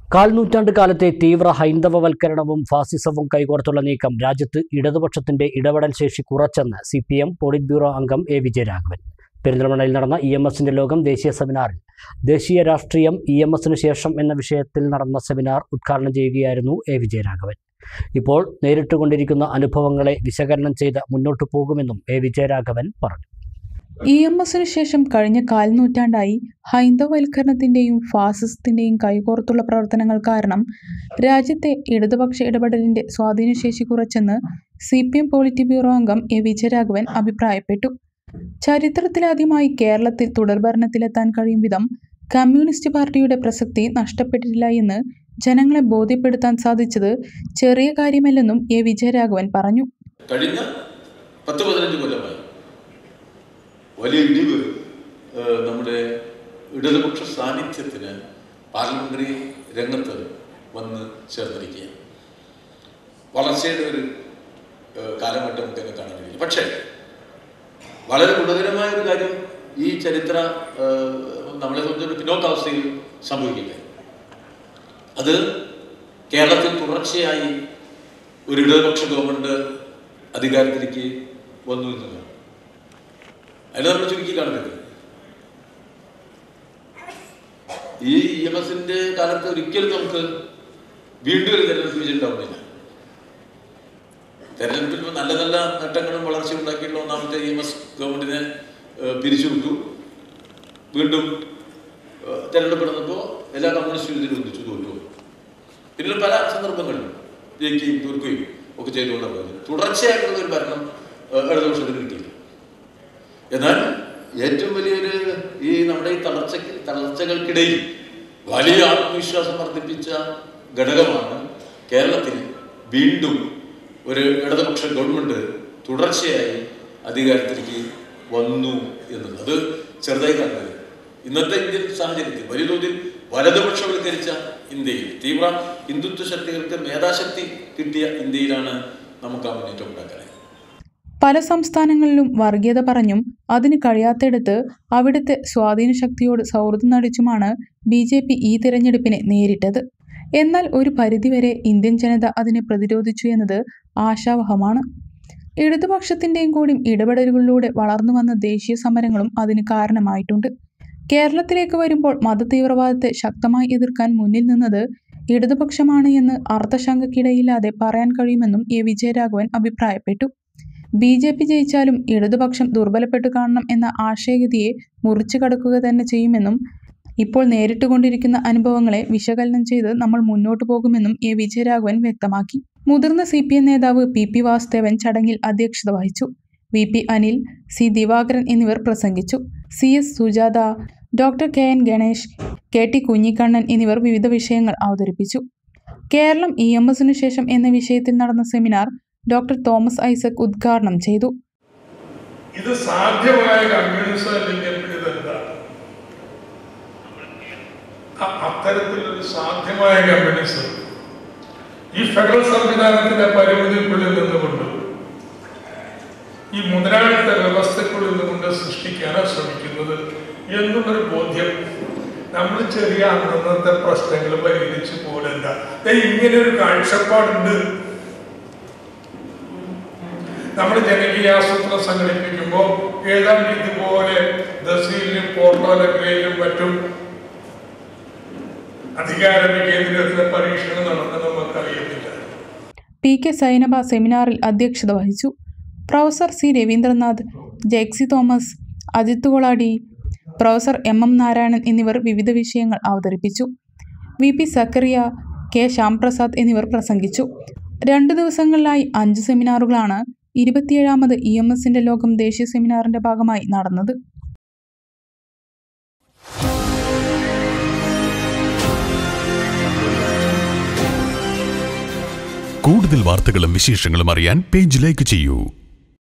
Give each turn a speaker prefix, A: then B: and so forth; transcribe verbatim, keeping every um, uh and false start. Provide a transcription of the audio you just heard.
A: കാൽനൂറ്റാണ്ട് കാലത്തെ തീവ്ര ഹൈന്ദവവൽക്കരണവും ഫാസിസവും കൈകോർത്തുള്ള നീക്കം രാജ്യത്ത് ഇടതുപക്ഷത്തിന്റെ ഇടപെടൽ ശേഷി കുറച്ചെന്ന് C P M polit bureau അംഗം എ വിജയരാഘവൻ. പെരിന്തൽമണ്ണയിൽ നടന്ന ഇ എം എസിന്റെ ലോകം ദേശീയ സെമിനാറിൽ ദേശീയ രാഷ്ട്രീയം ഇ എം എസിന് ശേഷം എന്ന വിഷയത്തിൽ നടന്ന സെമിനാർ ഉദ്ഘാടനം ചെയ്യുകയായിരുന്നു എ വിജയരാഘവൻ. ഇപ്പോൾ നേരിട്ടുകൊണ്ടിരിക്കുന്ന അനുഭവങ്ങളെ വിശകലനം ചെയ്ത് മുന്നോട്ടു പോകുമെന്നും എ വിജയരാഘവൻ പറഞ്ഞു.
B: ഇ എം എസിനു ശേഷം കഴിഞ്ഞ കാൽനൂറ്റാണ്ടായി ഹൈന്ദവവൽക്കരണത്തിന്റെയും ഫാസിസത്തിന്റെയും കൈകോർത്തുള്ള പ്രവർത്തനങ്ങൾ കാരണം രാജ്യത്തെ ഇടതുപക്ഷ ഇടപെടലിന്റെ സ്വാധീനശേഷി കുറച്ചെന്ന് C P M polit bureau അംഗം എ വിജയരാഘവൻ അഭിപ്രായപ്പെട്ടു. ചരിത്രത്തിലാദ്യമായി കേരളത്തിൽ തുടർഭരണത്തിലെത്താൻ കഴിയും വിധം കമ്മ്യൂണിസ്റ്റ് പാർട്ടിയുടെ പ്രസക്തി നഷ്ടപ്പെട്ടിട്ടില്ല എന്ന് ജനങ്ങളെ ബോധ്യപ്പെടുത്താൻ സാധിച്ചത് ചെറിയ കാര്യമല്ലെന്നും എ വിജയരാഘവൻ പറഞ്ഞു.
C: കഴിഞ്ഞ പത്ത് പതിനഞ്ച് കൊല്ലമായി വലിയ ഇടിവ് നമ്മുടെ ഇടതുപക്ഷ സാന്നിധ്യത്തിന് പാർലമെന്ററി രംഗത്ത് വന്ന് ചേർന്നിരിക്കുകയാണ്. വളർച്ചയുടെ ഒരു കാലഘട്ടം നമുക്ക് തന്നെ കാണാൻ കഴിയില്ല. പക്ഷേ വളരെ ഗുണകരമായ ഒരു കാര്യം ഈ ചരിത്ര നമ്മളെ സംബന്ധിച്ച പിന്നോക്കാവസ്ഥയിൽ സംഭവിക്കില്ല. അത് കേരളത്തിൽ തുടർച്ചയായി ഒരു ഇടതുപക്ഷ ഗവൺമെന്റ് അധികാരത്തിലേക്ക് വന്നു എന്നതാണ്. അതിൽ നമ്മൾ ചുരുക്കി കാണുന്നത് ഈ ഇ എം എസിന്റെ കാലത്ത് ഒരിക്കലും നമുക്ക് വീണ്ടും ഒരു തെരഞ്ഞെടുപ്പ് വിജയം ഉണ്ടാവുന്നില്ല. തെരഞ്ഞെടുപ്പിൽ നല്ല നല്ല നേട്ടങ്ങളും വളർച്ച ഉണ്ടാക്കിയിട്ടുള്ള ഒന്നാമത്തെ ഇ എം എസ് ഗവൺമെന്റിനെ പിരിച്ചുവിട്ടു. വീണ്ടും തെരഞ്ഞെടുപ്പ് നടന്നപ്പോൾ എല്ലാ കമ്മ്യൂണിസ്റ്റ് ഇതിൽ ഒന്നിച്ചു തോറ്റു. പിന്നെ പല സന്ദർഭങ്ങളിലും ജയിക്കുകയും തോൽക്കുകയും ഒക്കെ ചെയ്തുകൊണ്ടാണ് തുടർച്ചയായിട്ടുള്ള ഒരു ഭരണം ഇടതുപക്ഷത്തിന് കിട്ടിയില്ല. എന്നാൽ ഏറ്റവും വലിയൊരു ഈ നമ്മുടെ ഈ തളർച്ച തളർച്ചകൾക്കിടയിൽ വലിയ ആത്മവിശ്വാസം വർദ്ധിപ്പിച്ച ഘടകമാണ് കേരളത്തിൽ വീണ്ടും ഒരു ഇടതുപക്ഷ ഗവൺമെന്റ് തുടർച്ചയായി അധികാരത്തിലേക്ക് വന്നു എന്നത്. അത് ചെറുതായി കണ്ടത് ഇന്നത്തെ ഇന്ത്യൻ സാഹചര്യത്തിൽ വലിയ തോതിൽ വലതുപക്ഷവൽക്കരിച്ച ഇന്ത്യയിൽ തീവ്ര ഹിന്ദുത്വ ശക്തികൾക്ക് മേധാശക്തി കിട്ടിയ ഇന്ത്യയിലാണ് നമുക്ക് ആ മുന്നേറ്റം ഉണ്ടാക്കുന്നത്.
B: പല സംസ്ഥാനങ്ങളിലും വർഗീയത പറഞ്ഞും അതിന് കഴിയാത്തിടത്ത് അവിടുത്തെ സ്വാധീന ശക്തിയോട് സൗഹൃദം നടിച്ചുമാണ് ബി ജെ പി ഈ തിരഞ്ഞെടുപ്പിനെ നേരിട്ടത്. എന്നാൽ ഒരു പരിധിവരെ ഇന്ത്യൻ ജനത അതിനെ പ്രതിരോധിച്ചു എന്നത് ആശാവഹമാണ്. ഇടതുപക്ഷത്തിൻ്റെയും കൂടി ഇടപെടലുകളിലൂടെ വളർന്നു വന്ന ദേശീയ സമരങ്ങളും അതിന് കാരണമായിട്ടുണ്ട്. കേരളത്തിലേക്ക് വരുമ്പോൾ മതതീവ്രവാദത്തെ ശക്തമായി എതിർക്കാൻ മുന്നിൽ നിന്നത് ഇടതുപക്ഷമാണ് എന്ന് അർത്ഥശങ്കയ്ക്കിടയില്ലാതെ പറയാൻ കഴിയുമെന്നും എ വിജയരാഘവൻ അഭിപ്രായപ്പെട്ടു. ബി ജെ പി ജയിച്ചാലും ഇടതുപക്ഷം ദുർബലപ്പെട്ടു കാണണം എന്ന ആശയഗതിയെ മുറിച്ചു കടക്കുക തന്നെ ചെയ്യുമെന്നും ഇപ്പോൾ നേരിട്ടുകൊണ്ടിരിക്കുന്ന അനുഭവങ്ങളെ വിശകലനം ചെയ്ത് നമ്മൾ മുന്നോട്ടു പോകുമെന്നും എ വിജയരാഘവൻ വ്യക്തമാക്കി. മുതിർന്ന സി പി എം നേതാവ് പി പി വാസുദേവൻ ചടങ്ങിൽ അധ്യക്ഷത വഹിച്ചു. V P Anil, C Divakaran എന്നിവർ പ്രസംഗിച്ചു. C S Sujatha, doctor K N Ganesh, K T Kunhikannan എന്നിവർ വിവിധ വിഷയങ്ങൾ അവതരിപ്പിച്ചു. കേരളം ഇ എം എസിനു ശേഷം എന്ന വിഷയത്തിൽ നടന്ന സെമിനാർ ഡോക്ടർ തോമസ് ഐസക് ഉദ്ഘാടനം ചെയ്തു.
D: ഇത് സാധ്യമായ കമ്മ്യൂണിസം അല്ലെങ്കിൽ ഇതെന്താണ്? അത്തരത്തിലൊരു സാധ്യമായ കമ്മ്യൂണിസം ഈ ഫെഡറൽ സംവിധാനത്തിന്റെ പരിമിതിക്കുള്ളിൽ നിന്നുകൊണ്ട് ഈ മുതലാളിത്ത വ്യവസ്ഥക്കുള്ളിൽ നിന്നുകൊണ്ട് സൃഷ്ടിക്കാനാണ് ശ്രമിക്കുന്നത് എന്നുള്ളൊരു ബോധ്യം നമ്മൾ ചെറിയ അന്നത്തെ പ്രശ്നങ്ങൾ പരിഹരിച്ചു പോലല്ല. ഇങ്ങനെ ഒരു കാഴ്ചപ്പാടുണ്ട്. നമ്മൾ ജനകീയ ആസൂത്രണം സംഘടിപ്പിക്കുമ്പോൾ ഏതാണ്ട് ഇതുപോലെ ദസീലിലും പോർട്ടോലഗ്രയിലും മറ്റും അധികാര കേന്ദ്രത്തിലെ പരീക്ഷണം നടന്നത് നമുക്കറിയത്തില്ല.
B: പി കെ സൈനബ സെമിനാറിൽ അധ്യക്ഷത വഹിച്ചു. Professor C Raveendranath, Jexy Thomas, Ajith Koladi, professor M M Narayanan എന്നിവർ വിവിധ വിഷയങ്ങൾ അവതരിപ്പിച്ചു. V P Zacharia, K Shyamprasad എന്നിവർ പ്രസംഗിച്ചു. രണ്ടു ദിവസങ്ങളിലായി അഞ്ച് സെമിനാറുകളാണ് ഇരുപത്തിയേഴാമത് ഇ എം എസിന്റെ ലോകം ദേശീയ സെമിനാറിന്റെ ഭാഗമായി നടന്നത്.
E: കൂടുതൽ വാർത്തകളും വിശേഷങ്ങളും അറിയാൻ പേജ് ലൈക്ക് ചെയ്യൂ.